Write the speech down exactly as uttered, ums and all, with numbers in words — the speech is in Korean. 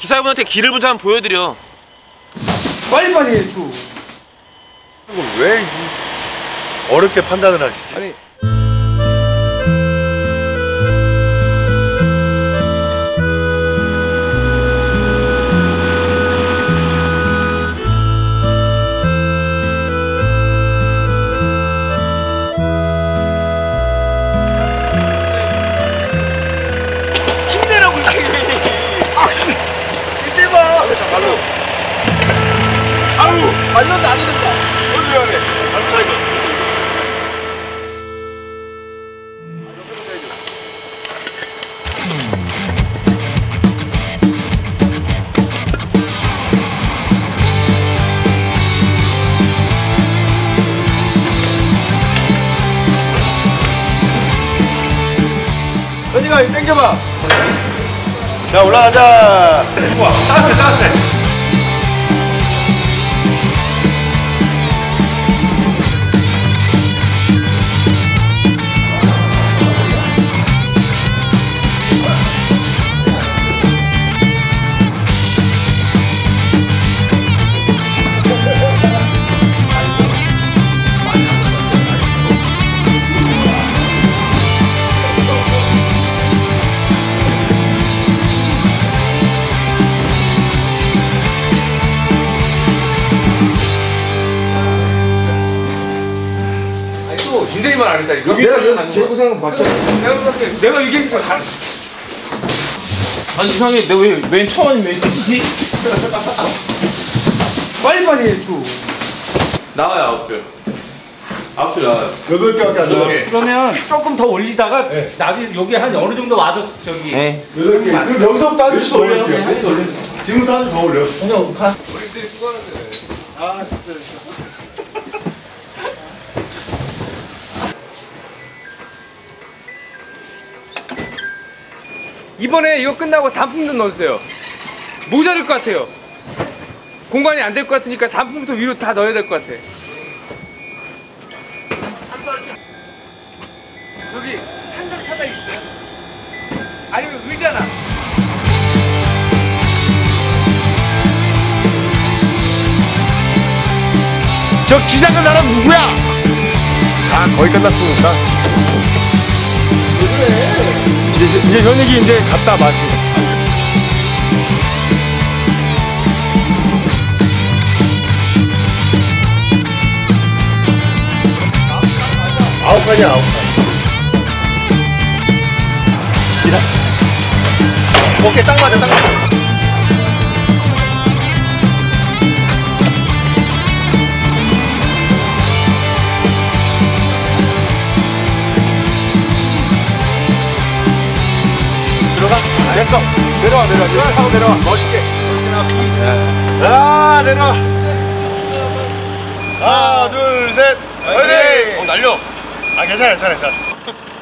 기사분한테 길을 먼저 한번 보여드려. 빨리빨리 해줘. 왜 어렵게 판단을 하시지? 아니 힘내라고 이렇게. 아 씨. 이때 봐. 자 발로. 아우 발로 나누는다. 뭘 미안해. 안 차이가. 선이가 땡겨봐. 자 올라가자. 우와 따뜻해 따뜻해. 인대리만 안 했다니까? 내가 제고생은 봤잖아. 내가 생각해. 내가 얘기했니까 다. 아니 이상해. 내가 왜 맨 처음이 맨 끝이지? 빨리빨리 해줘. 나와요 아홉 줄. 아홉 줄 나와요. 여덟 개밖에 안 나와. 그러면 조금 더 올리다가 네. 나중에 여기 한 어느 정도 와서 저기. 네. 여덟 개. 그럼 여기서부터 한 줄씩 올려. 네, 한 줄 올려. 지금부터 한 줄 더 올려. 그냥 가. 어린들이 수고하는데. 아 진짜. 이번에 이거 끝나고 단풍 좀 넣어주세요. 모자랄 것 같아요. 공간이 안 될 것 같으니까 단풍부터 위로 다 넣어야 될 것 같아. 여기 삼각 사다리 있어요? 아니면 의자나? 저 기장은 나랑 누구야? 아 거의 끝났으니까. 이제 이제 현익이 이제 갔다 마시. 아홉 칸이야 아홉 칸. 오케이 딱 맞아 딱 맞아. 들어가. 됐어. 내려와 내려와 내려와 하고 내려와. 멋있게. 자 내려와. 하나 둘 셋. 화이팅. 어 날려. 아 괜찮아 괜찮아 괜찮아.